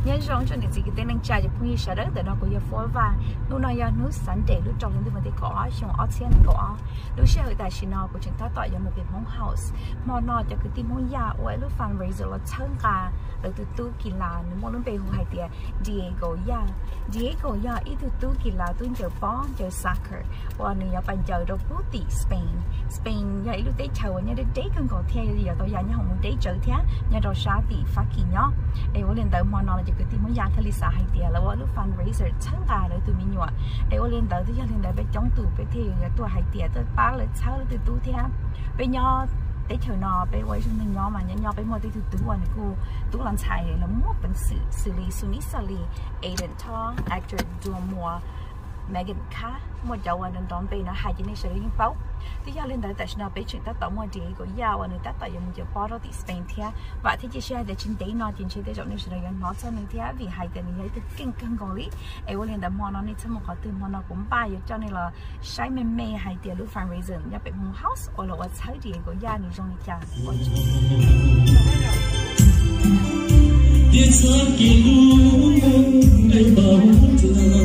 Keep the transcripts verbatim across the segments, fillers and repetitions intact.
nhân rong cho nên chỉ cái tên anh traiจะพูดเฉยๆแต่เราก็อย่าฟ้องว่านู่นน่ะยังนู่นสันเดลูกจองที่มันได้ก่อช่วงออเซียนก่อลูกเชื่อแต่ชินอกูจึงถ้าต่อยังมาเป็นห้องเฮาส์มอนอจะคือที่ห้องยาไว้ลูกฟังเรเซอร์เราเชิงกาเราตู้ตู้กีฬาหรือมองลูกไปหัวไฮเดียดีเอโกยาดีเอโกยาอีตู้ตู้กีฬาตู้เจอป้อนเจอซักเกอร์วันนี้ยังไปเจอเราพูดติสเปนสเปนยังอีลูกได้เช่าวันนี้ได้ได้กันก่อนเที่ยวเดียวตัวยังยังของได้เจอเที่ยยังเราชาติฟักกี่เนาะไอ้วันเรียนแต่มอนอจะคือที่ห้องยาทะเลสาบเดียวแล้วว่าลูกฟันเรเซอร์ช่างกาเลยตัวมีหนวดไอ้ว่าเรียนแต่ที่ยังเรียนแต่ไปจ้องตู่ไปเที่ยวตัวไฮเดียตัวป้าเลยเช่าตัวตู้เที่ยไปย่อได้เถอะนอไปไว้ช่วงนึงย่อมันย่อไปหมดที่ตัวตู้วันกูตู้หลังชายแล้วมั่วเป็นสื่อสื่อลีสุนิสลีเอเดนทอร์แอคเตอร์ดัวมัวแมกกันค่ะหมดยาววันนั้นตอนไปนะหายใจในเฉลี่ยยิ่งเป้าที่ยาเล่นแต่แต่ฉันเอาไปถึงตั้งแต่หมดดีก็ยาววันนี้ตั้งแต่ยังมีเจ้าพ่อเราติดสเปนเทียว่าที่จะเชื่อแต่ฉันได้นอนจริงๆแต่จากในเฉลี่ยน้อยเท่านึงเทียvìหายใจในยังติดเก่งเก่งกว่าลิไอ้วันเล่นแต่มอนอนนี่ฉันบอกเขาตื่นมอนอนกุ้มป้ายอยู่เจ้านี่ละใช้เมย์เมย์หายใจลูกฟังเรเซอร์อย่าเป็นห้องเฮาส์โอ้เราว่าใช้ดีก็ยานี่ตรงนี้จ้าเดี๋ยวสักกี่ลูกได้เบาใจ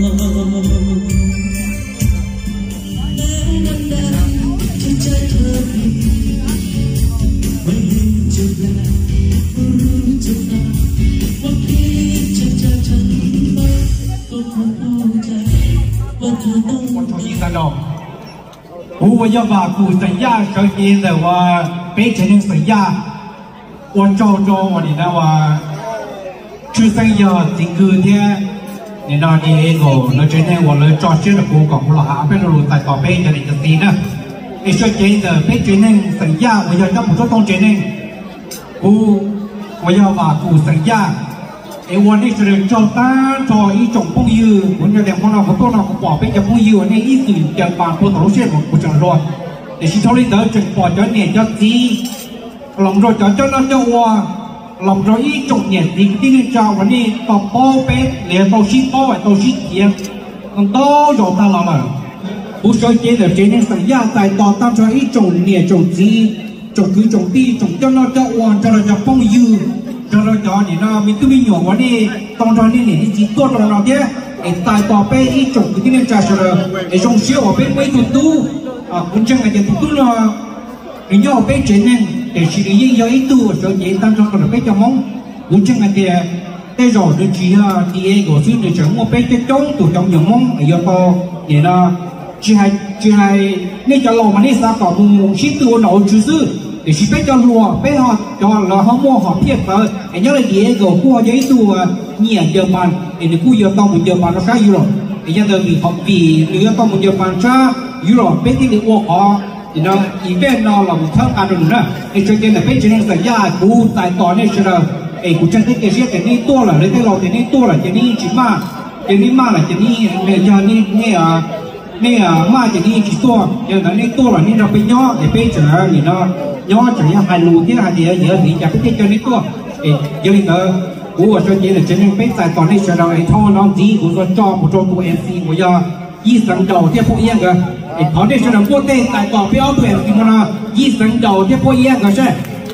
ผู้ว่าจะว่ากูสัญญาเคยกินแต่ว่าเป็นเช่นสัญญาวันโจโจวันนี้นะว่าชื่อสัญญาจริงคือที่นี่นาดีเองก็เราจะเนี่ยว่าเราจอดเชื่อกูกับเราหาเป็นรูแต่ต่อไปจะได้จะตีนะไอ้ช่วยเจนแต่เป็นเจนนึงสัญญาว่าจะผมต้องเจนนึงกูว่าจะว่ากูสัญญาไอ้วันนี้จะเดินจอตาจออีจงพงยืนวันนี้เดี๋ยวพวกเราพวกเราก็บอกเป็นจะพงยืนในอีสื่อจะปานพวกเราเชื่อผมกูจะรอดแต่ที่เขาเรียกเดินจึงปล่อยจะเนี่ยจะจีหลงรถจะเจ้านั่นเจ้าว่าหลงรถอีจงเนี่ยดีที่นี่เจ้าวันนี้ต่อโป้เป็ดเหลี่ยมโตชิโป้โตชิเทียนต้องโตโยตาเรามาผู้ช่วยเจนเดี๋ยวเจนเนี่ยสัญญาใจต่อตามจออีจงเนี่ยจงจีจงคือจงตีจงเจ้านั่นเจ้าว่าจะเราจะพงยืนcho nó cho thì nó mình cứ mình nhỏ quá đi tông cho nên thì chỉ tốt là nó thế để tài tỏ pe ít chủng cái nên trả cho để trong siêu ở bên mấy tụt tu à cũng chẳng là cái tụt tu nó mình nhỏ ở bên trên nên để xử lý những cái tu cho dễ tăng cho nó bên trong mong cũng chẳng là cái cái rồi được chỉ là đi của xuyên để chẳng một bên cái trống tụt trong những mong để cho to để nó chỉ hay chỉ hay nên cho lòng mà nên sao tỏ mùng mùng ship tu nó chú sư để chỉ biết cho lúa biết họ cho là họ mua họ thiệt rồi anh nhớ là gì cái cua giấy tu nhiều giờ bàn để được cua giờ to một giờ bàn nó khá nhiều rồi để cho vì họ vì lứa to một giờ bàn ra nhiều rồi biết cái được mua họ thì nó chỉ biết nó là một thằng ăn được nữa để cho nên là biết cho nên là gia cú tại tòa này cho là để cú chân cái gì cái này to là lấy cái lò cái này to là cái này chỉ mà cái này mà là cái này để cho nên nghe à nghe à mà cái này chỉ to giờ nó này to là nên nó bị nhỏ để biết cho thì nó nhỏ chỉ hai lù thế hai gì ở giữa thì chả biết cho nên to giờ thì tớ cú ở chỗ này là cho nên biết tại tòa này cho là ai thao nó gì cú cho cho một trong tụi em xê của doยี่สังเดาเทียบพวกเอี้ยงกันไอ้ตอนนี้ฉันพูดเต้แต่ต่อไปเอาตัวเองกินมายี่สังเดาเทียบพวกเอี้ยงกันใช่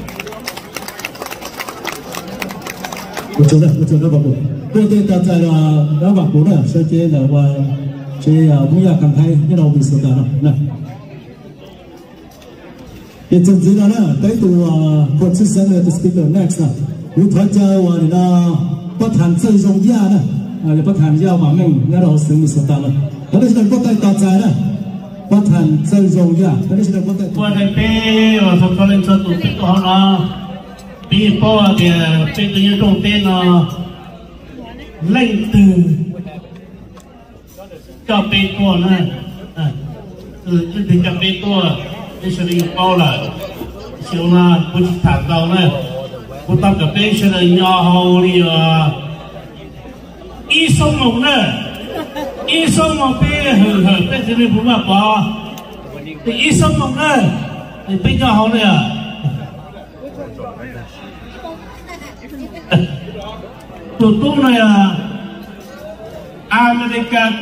我觉得，我觉得不过，过对大家啦，那不过啦，所以啦话，这啊不要讲太，你老没说的了，那。也真正的呢，对头啊，或者是呢，the speaker next 啊，我团结话你那不谈最重要呢，啊，也不谈要话命，那老师没说的了。但是不带大家呢，不谈最重要，但是不带。我在北，我从可能做主这个呢，北包的这个也重点呢，冷的，叫北多呢，啊，是这边叫北多，这是一包了，小呢不是谈到呢，不到个北是呢要好的啊，一送龙呢。医生我背很很背这里不嘛包，这医生我呢，你比较好的呀。ตัวตู้เนี่ยอเมริกาโต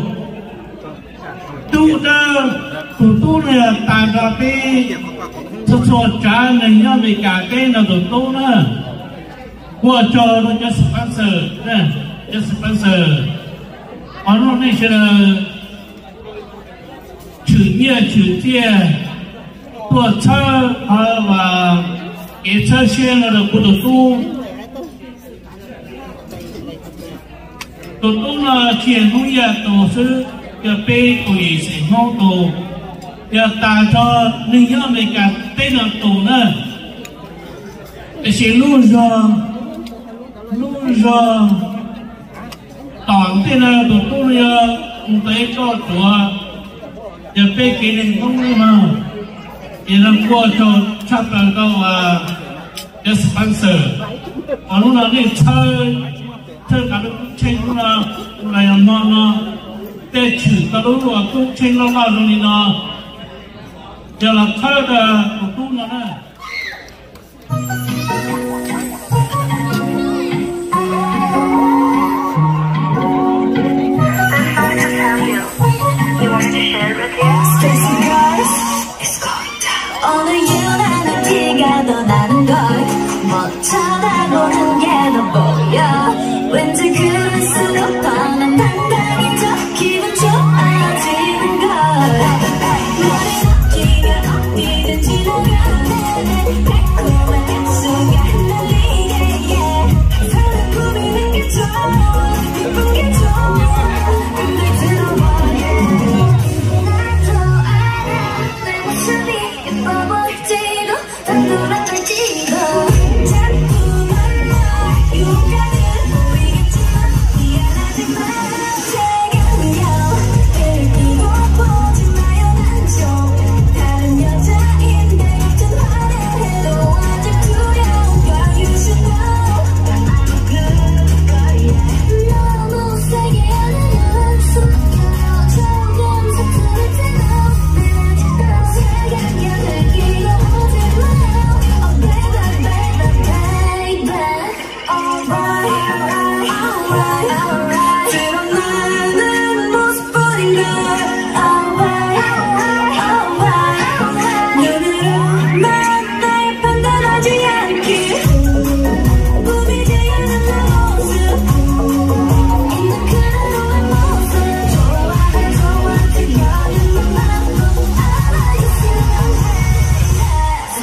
ตู้เดิมตัวตู้เนี่ยต่างกับที่ส่วนจานในอเมริกาเต้นตัวตู้เนี่ย我找了叫 sponsor， 呢，叫 sponsor， 我弄那些企业企业做车和把给车线了的不都多，都多呢，建筑业都是要被对谁弄都要打着你要没干对了都呢，这些路上。路上，当地呢都都要唔得搞做，要被给人弄的嘛，也能过着差不多啊，要 sponsor， 我弄了那车车搞得车弄了，那样弄了，在去搞得我都车弄到那里呢，要了车的都弄了呢。 오늘 유난히 티가 더 나는 걸 못 쳐다보는 게 더 보여 왠지 그럴 수가 뻔한 당당해져 기분 좋아지는 걸 머리 어디가 어디든 지나가네 달콤한 입술과 흩날리게 사랑 꾸미는 게 좋아 예쁜 게 좋아 근데 들어버려 나도 알아 내 모습이 예뻐 보일지도 단돌아 떨지도 자꾸만 널 유혹하는 보이겠지만 미안하지만 제가 그냥 들키고 보지 마요 난 좀 다른 여자인데 같은 화려해도 아직 두려운 걸 You should know I'm good 거리에 너무 세게 하는 숨겨요 조금 서투를 때도 내 생각에 들키고 오지 마요 Oh baby baby baby Alright alright alright 드러나는 모습뿐인 걸 Alright alright 눈으로만 날 판단하지 않길 꾸미지 않은 모습 있는 그대로의 모습 좋아해 좋아 들려주는 마음도 알아주시면 해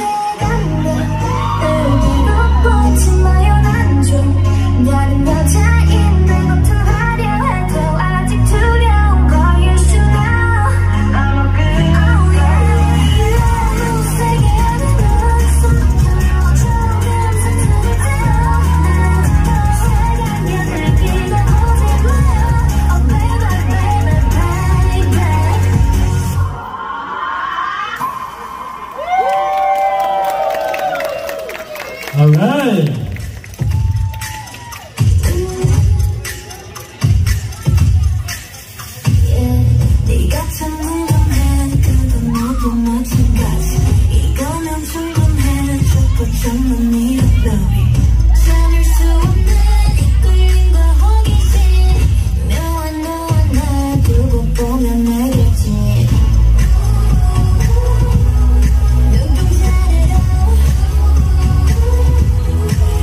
세간데 들키고 보지 마요 난 좀 다른 여자인데 겉은 화려해도 아직 두려운 걸 You should know I'm good oh yeah 너무 세게 하는 건 숨겨요 조금 서투를 때도 내 생각에 들키고 오지 마요 Oh baby baby baby Alright. 네가 참 훌륭해 그건 모두 마찬가지 이거면 훌륭해 촛불처럼 밀어버리 참을 수 없는 이끌림과 호기심 묘한 너와 날 두고 보면 알겠지 눈동자로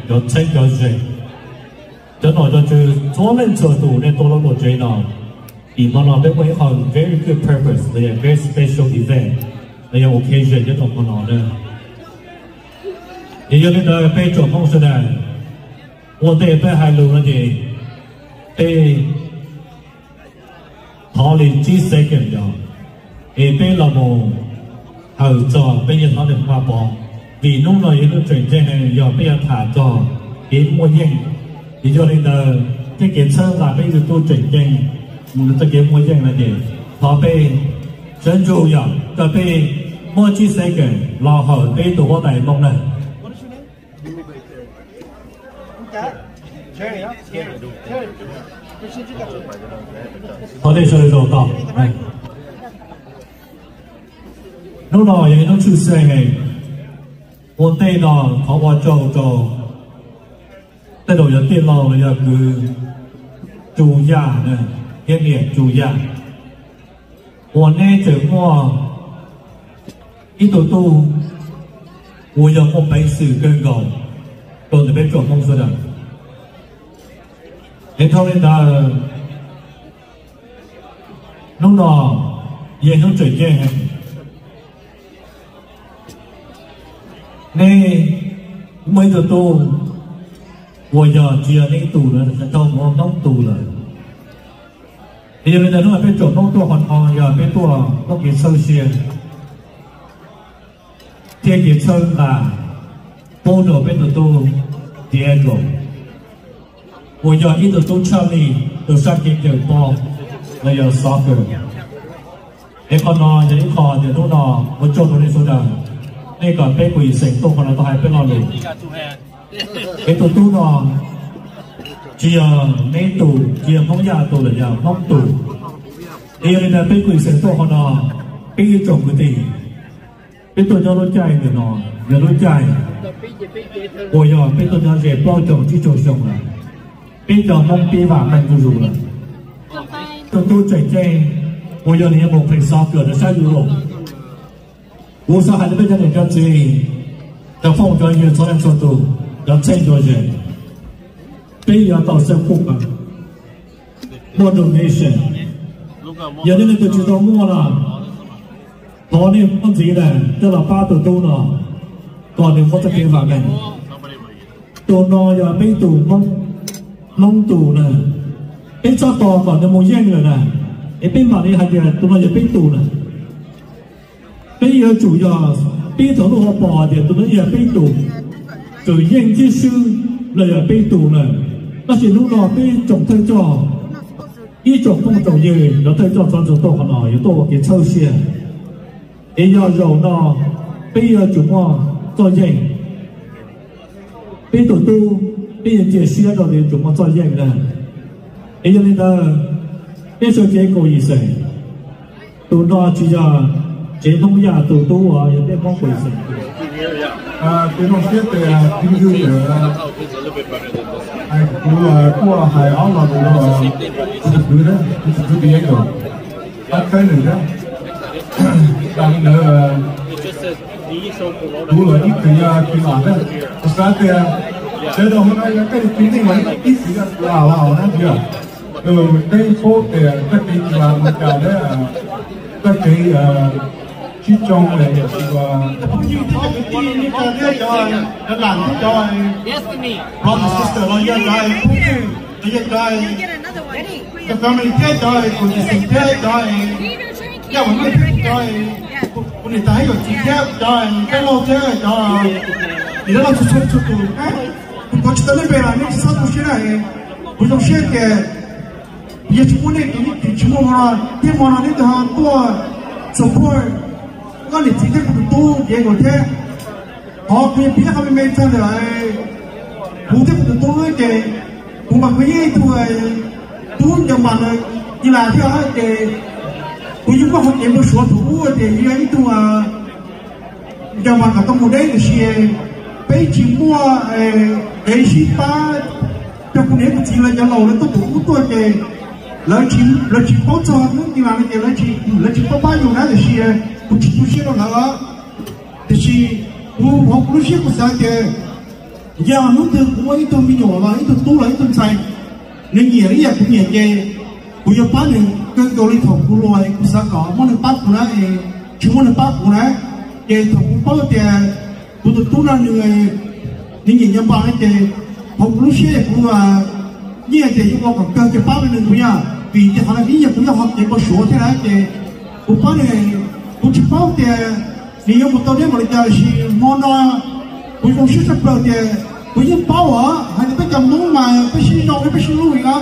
有车有水，真係就係左輪車度呢多咗個最難，而我諗俾佢行 very good purpose， 你係 very special event， 你有 occasion 一同我諗呢。而家呢度俾做方式呢，我哋俾係路嗰啲俾討論知識嘅咗，而俾老母後座俾人討論話講。vì lúc này nó chuyển trên này giờ bây giờ thả cho cái mua yên thì cho nên là cái kiến sơ là bây giờ tôi chuyển trên cái cái mua yên là gì họ bị dân chủ giờ cái bị mua chi xe cái lo hỏi bị tụ có đại mong này họ đây chơi đồ tỏ lúc này nó chưa xe này我哋呢，我我做做，呢度有啲路有佢住家呢，一年住家。我呢就我呢度都我有我本事跟個，到呢邊做公司的。你睇呢度，弄到也有最近。nên mấy giờ tu, bây giờ chia những tù rồi, sẽ cho một nông tù rồi. Bây giờ nó là bên chỗ nông tu hoàn hoàn, giờ bên tu nó kiến sâu xuyên. Thiên kiến sâu là bố đồ bên tổ tu Diego. Bây giờ ít tổ tu Charlie, từ sang kiến kiểu bò, là giờ soccer. Em còn nói những con thì lúc nào một chỗ nó đi số đằng. Đây còn bé quỷ sỉnh tung còn là tôi hay bé lo lì cái tụ tu nó chia mấy tụ chia mong nhà tụ là nhà mong tụ đây là bé quỷ sỉnh tung còn nó bé trồng cái gì bé tụ cho nó chạy nữa nó giờ nó chạy ôi giờ bé tụ cho dễ bao trồng chỉ trồng trồng là bé cho mong bé vàng mạnh dù dù là tụ tu chạy chạy ôi giờ này một phần sáu cửa nó sai dù rồi我说还是被人家注意，要放专业超量速度，要真多人，被要到生活啊 ，modernation， 有的人都知道摸了，当年放弃了，到了八度多了，当年我在边方面，到那要被堵蒙蒙堵了，被抓到ก่อนจะมุ่งแย่งเลยนะไอ้เป็นแบบนี้还是ตัวมันจะ被堵了。bây giờ chủ yếu bây giờ nó bỏ thì tụi nó giờ bây tụ từ những cái sư là giờ bây tụ này nó chỉ lúc đó bây trồng thay cho ý trồng không trồng gì nó thay cho cho chúng tôi còn nói tôi cái sâu xe bây giờ rồi nó bây giờ chúng nó cho gì bây tụ tu bây giờ chia sẻ rồi thì chúng nó cho gì này bây giờ nên là bây giờ cái câu gì vậy tụi nó chỉ là chế thông nhà tổ tu ở những cái món quỷ sinh. À, cái nó biết về kinh doanh của ai của của hải áo là của cái thứ đó, cái thứ gì đó, bắt cái nữa đó, đang nữa, đủ là ít cái cái nào đó, sao cái cái đó hôm nay cái cái gì mà ít gì đó là là nó chưa, ừ cái phố cái cái cái là một cái đó, cái cái chỉ trong này thì không như thế cái gì như cái đấy rồi nó làm thế rồi brother sister lo yên rồi cũng như lo yên rồi cái family thế rồi cũng như sinh thế rồi cái vấn đề thế rồi cũng như thấy rồi chỉ thế rồi cái lo thế rồi thì nó làm chút chút chút chút cũng có chút lên về là những sao cũng thế này cũng trong xe cái bây giờ chúng muốn này thì chúng muốn mà thế mà nó đến từ hàng tua support có lịch sử của tu vậy rồi thế họ biết biết họ mới cho rồi cụ thể của tu ấy thì cũng bằng cái gì tu ấy tu trong bằng như là theo ấy thì cũng những cái hoạt động một số thủ thì như ấy tu à trong bằng cả trong một đấy thì bây chỉ mua để ship ba trong cái đấy chỉ là cho lâu lên tu tu tu thì lợi chỉ lợi chỉ bảo cho nó như là cái lợi chỉ lợi chỉ có bao nhiêu đó thì cũng chỉ tu sửa nó nữa thì chỉ tu học tu sửa của sao thì giờ nó từ mỗi tôi bị nhỏ và ít tôi lấy tôi sai nên nhiều cái cũng nhiều cái bây giờ bán được cái đồ lý thổ của loài của xã có món được bán của nó thì chúng món được bán của nó cái thổ của bao tiền của tôi tôi là người những người nhân bán cái học lúc xưa của như thế chúng ta còn cần cái bán được nữa nhá vì cái hàng này cũng học cái có số thế này cái của bán này của chỉ bán tiền nếu một tàu đấy mà là chỉ món nó của công sức sắp rồi thì của những bao ở hay là cái cầm nón mà cái xí nón cái xí lùi đó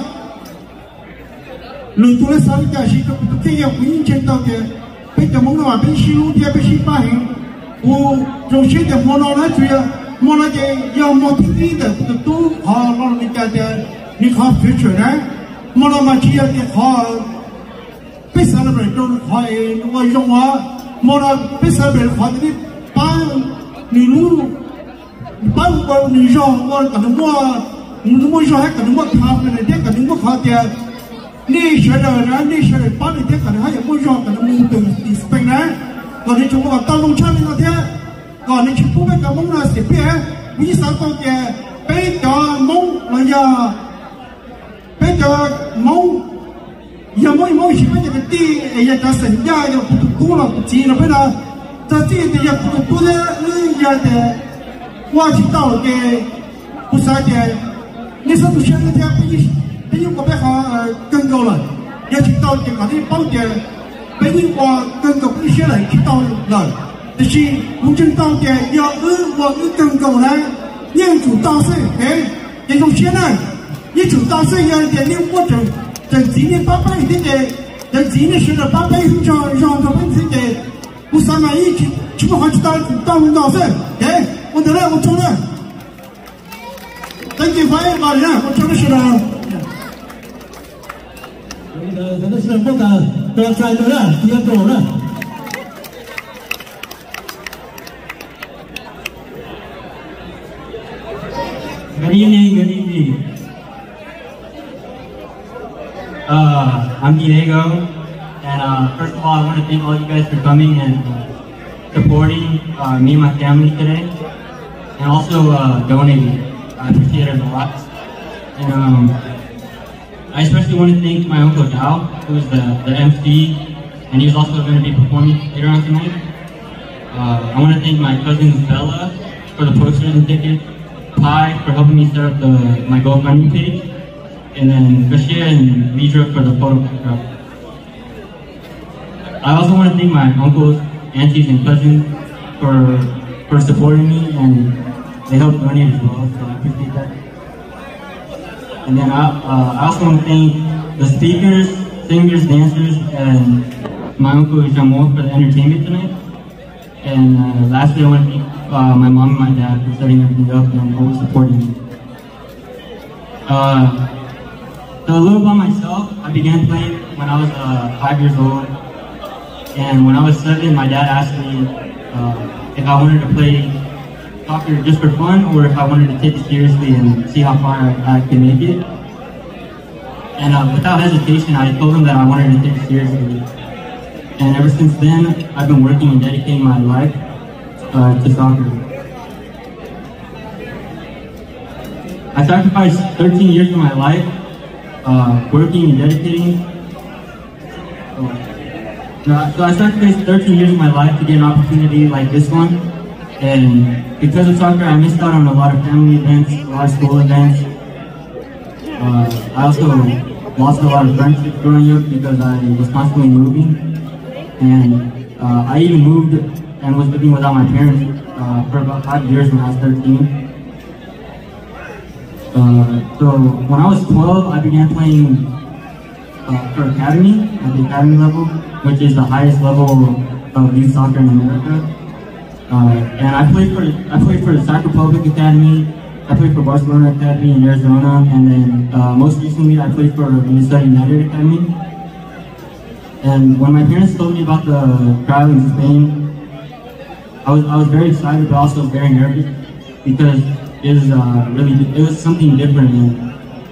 lùi tôi lấy sao cái xí cái cái cái của những trên tàu thì cái cầm nón mà cái xí lùi thì cái xí ba hình của trong xí thì món nó nói chuyện món nó thì do món thứ gì đó của tôi họ nó là cái cái những họ phía trước đấy món nó mà chỉ là cái họ biết sao là vậy tôi hỏi nó dùng hóa món nó biết sao vậy họ thì ba người lú ba người người dùng người cả những mua những mua dùng hết cả những mua tham này hết cả những mua khó tiền đi chơi rồi đó đi chơi ba này hết cả những hay mua dùng cả những mua từ Spain đấy còn đi chúng ta tao lông chân như thế còn đi chúng ta biết cả mông là sẽ biết vì sao con kia bây giờ mông là giờ bây giờ mông giờ mông mông chỉ biết cái tí giờ ta sinh ra giờ phụ thuộc là chỉ là bây giờ ta chỉ thì giờ phụ thuộc đấy giờ thì qua chỉ tao cái不是cái你说不现在这被被用过被好更高了也知道这个的保险被用过更高不些了知道了但是不知道的要呃我一更高呢业主到是哎这种现在业主到是要点你我整整几年八百一点的整几年是的八百让让他们自己不三万一去去不好去到到到是哎我得了我中了等你发现吧人我真的是的真的是不敢多晒的了接走了Good evening, good evening. Uh, I'm Diego, and uh, first of all, I want to thank all you guys for coming and supporting uh, me and my family today, and also uh, donating. I appreciate it a lot. And um, I especially want to thank my uncle Dao, who is the, the M C, and he's also going to be performing later on tonight. Uh, I want to thank my cousins Bella for the posters and tickets, Pi for helping me set up the, my GoFundMe page, and then Bashir and Lidra for the photo backdrop. I also want to thank my uncles, aunties, and cousins for for supporting me, and they helped donate as well, so I appreciate that. And then I, uh, I also want to thank the speakers, singers, dancers, and my uncle Jamon for the entertainment tonight. And uh, lastly, I want to thank uh, my mom and my dad for setting everything up and always supporting me. Uh, so a little about myself, I began playing when I was uh, five years old. And when I was seven, my dad asked me uh, if I wanted to play soccer just for fun or if I wanted to take it seriously and see how far I, I could make it. And uh, without hesitation, I told him that I wanted to take it seriously. And ever since then, I've been working and dedicating my life uh, to soccer. I sacrificed thirteen years of my life uh, working and dedicating. Oh. No, so I sacrificed thirteen years of my life to get an opportunity like this one. And because of soccer, I missed out on a lot of family events, a lot of school events. Uh, I also lost a lot of friendships growing up because I was constantly moving. And uh, I even moved and was living without my parents uh, for about five years when I was thirteen. Uh, so when I was twelve, I began playing uh, for academy, at the academy level, which is the highest level of youth soccer in America. Uh, and I played for I played for the Sac Republic Academy. I played for Barcelona Academy in Arizona, and then uh, most recently I played for Minnesota United Academy. And when my parents told me about the trial in Spain, I was I was very excited, but also very nervous because it was uh, really it was something different. And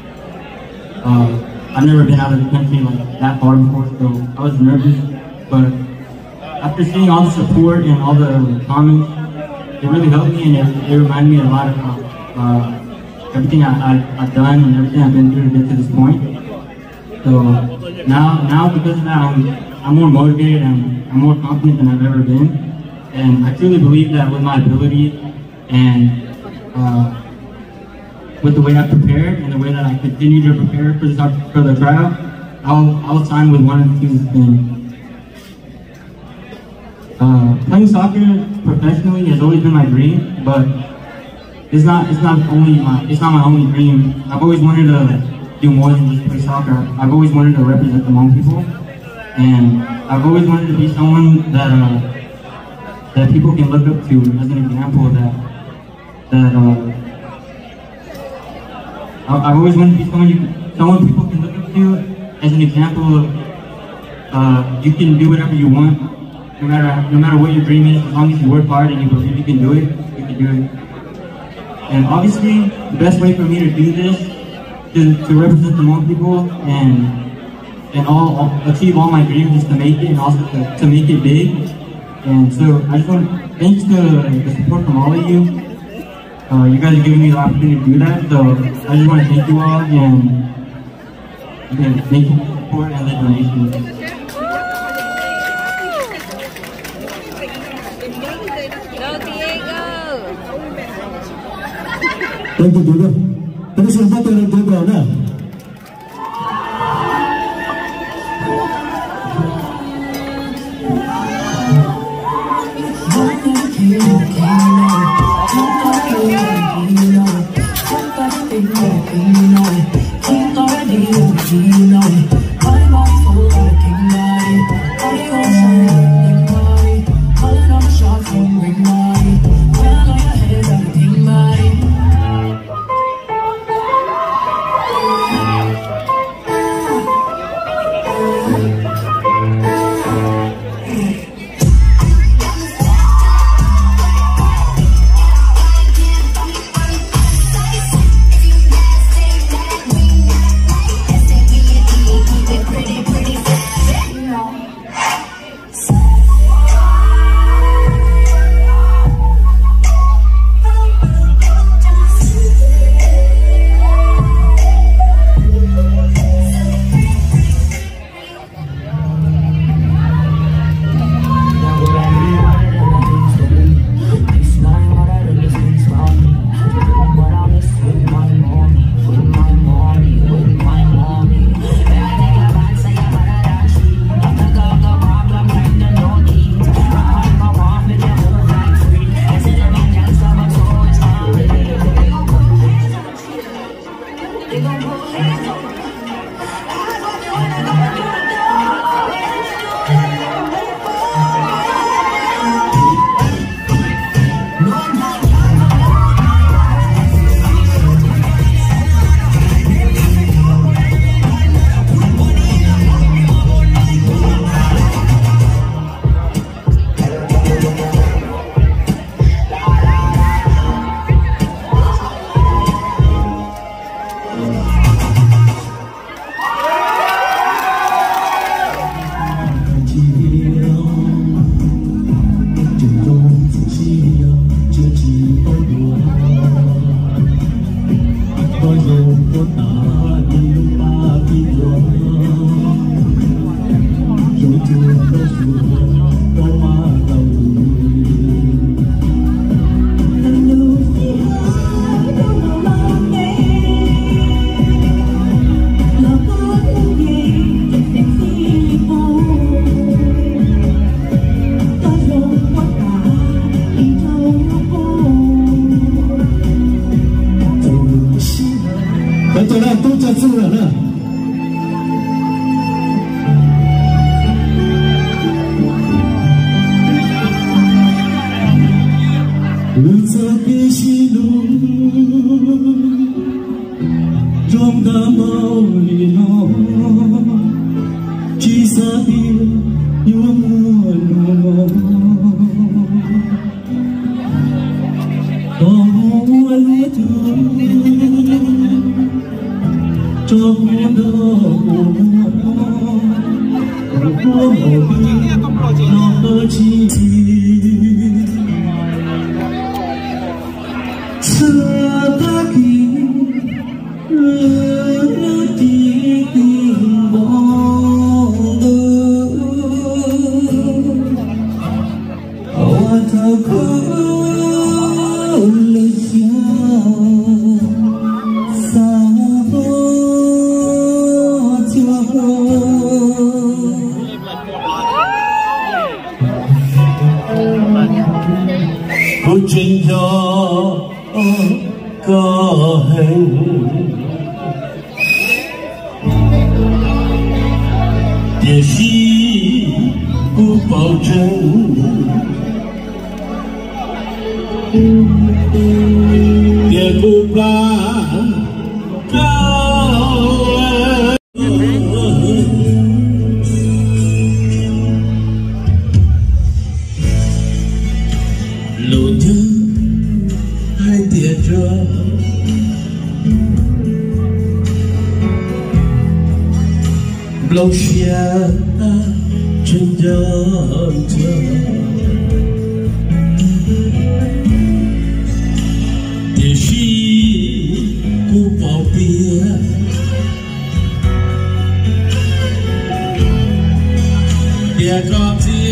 uh, I've never been out of the country like that far before, so I was nervous. But after seeing all the support and all the comments, it really helped me, and it, it reminded me a lot of uh, uh, everything I, I, I've done and everything I've been through to get to this point. So now, now because of that, I'm, I'm more motivated and I'm more confident than I've ever been. And I truly believe that with my ability and uh, with the way I prepared and the way that I continue to prepare for, this, for the trial, I'll, I'll sign with one of the teams that's been. Uh, playing soccer professionally has always been my dream, but it's not, it's not only my, it's not my only dream. I've always wanted to do more than just play soccer. I've always wanted to represent the Hmong people, and I've always wanted to be someone that uh, that people can look up to as an example. That that uh, I've always wanted to be someone you, someone people can look up to as an example of uh, you can do whatever you want, no matter no matter what your dream is. As long as you work hard and you believe you can do it, you can do it. And obviously, the best way for me to do this, to, to represent the Hmong people and and all, all achieve all my dreams, is to make it and also to, to make it big. And so I just want to thanks to the support from all of you. Uh, you guys are giving me the opportunity to do that. So I just want to thank you all and again, thank you for the support and the donations. Thank you, Diego. Terus yang satu dari Diego, nah. Hãy subscribe cho kênh Ghiền Mì Gõ để không bỏ lỡ những video hấp dẫn. ta khi lỡ chỉ tình bỏ hoa thao khổ lời chào xa vô chưa cô trình cho có hình也是不保证也不怕高路灯还点着楼下真等着也是不保别别告别